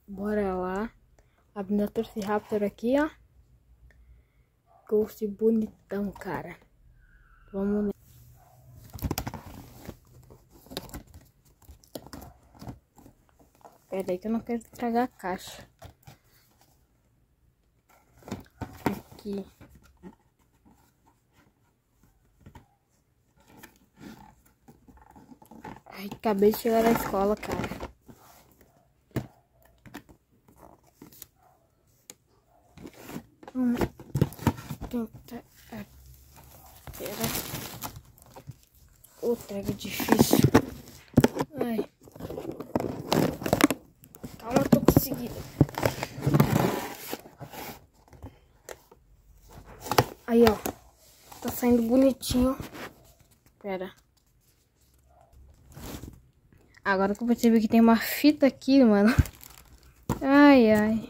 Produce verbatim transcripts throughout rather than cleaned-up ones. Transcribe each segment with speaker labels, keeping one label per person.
Speaker 1: Bora lá. Abrindo a Velociraptor aqui, ó. Ghost bonitão, cara. Vamos lá. Pera aí que eu não quero estragar a caixa. Aqui. Ai, acabei de chegar na escola, cara. Vamos tentar. Pera. Outra é difícil. Ai. Calma, eu tô conseguindo. Aí, ó. Tá saindo bonitinho. Pera. Agora que eu percebi que tem uma fita aqui, mano. Ai, ai.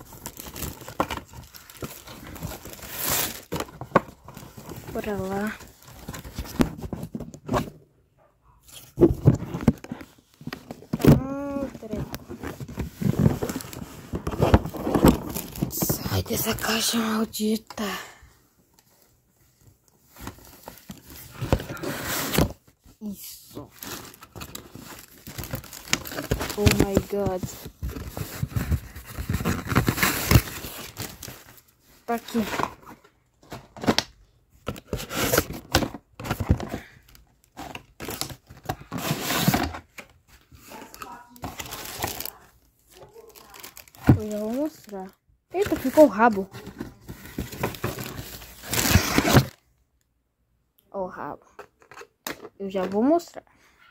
Speaker 1: Bora lá. Hum, Sai dessa caixa maldita. Isso. Oh my god. Tá aqui. Eu já vou mostrar. Eita, ficou o rabo. Ó o rabo. Eu já vou mostrar.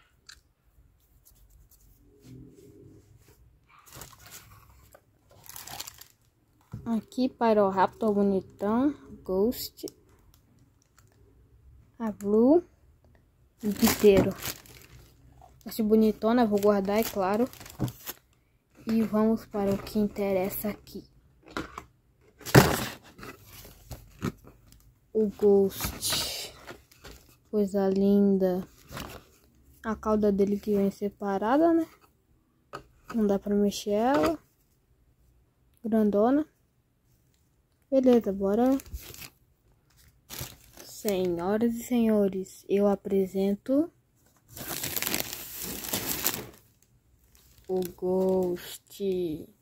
Speaker 1: Aqui, Pyroraptor bonitão, Ghost, a Blue e Piteiro. Esse bonitona eu vou guardar, é claro. E vamos para o que interessa aqui. O Ghost. Coisa linda. A cauda dele que vem separada, né? Não dá pra mexer ela. Grandona. Beleza, bora. Senhoras e senhores, eu apresento o Ghost.